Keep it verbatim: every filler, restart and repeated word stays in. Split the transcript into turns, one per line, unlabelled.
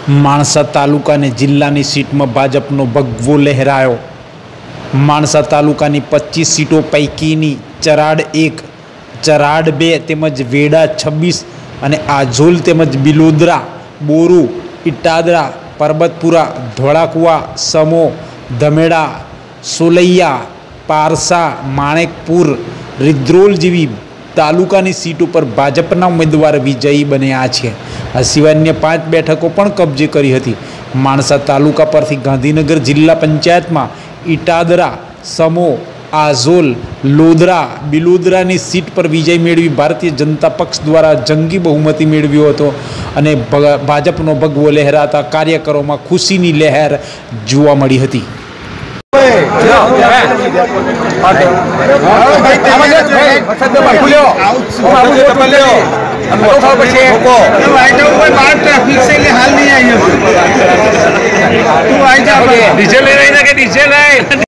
माणसा तालुकाने जिल्लानी सीटमां भाजपनो भगवो लहरायो। माणसा तालुकानी पच्चीस सीटों पैकीनी चराड एक, चराड बे तेमज वेड़ा छब्बीस अने आझोल तेमज बिलोदरा, बोरू, इटादरा, परबतपुरा, धोळाकुआ, समो, धमेड़ा, सोलैया, पारसा, माणेकपुर, रिद्रोल जेवी तालुकानी सीटों पर भाजपना उम्मीदवार विजयी बन्या छे। आ सिवाय अन्य पांच बेठको पण कब्जे करी हती। माणसा तालुका परथी गांधीनगर जिल्ला पंचायत में इटादरा, समो, आझोल, लोधरा, बिलोदरानी सीट पर विजय मेळवी भारतीय जनता पक्ष द्वारा जंगी बहुमती मेळव्यो हतो अने भाजपनो भगवो लहराता कार्यकरोमां खुशीनी लहर जोवा मळी हती।
डीजे ले रही ना कि डीजे लाए।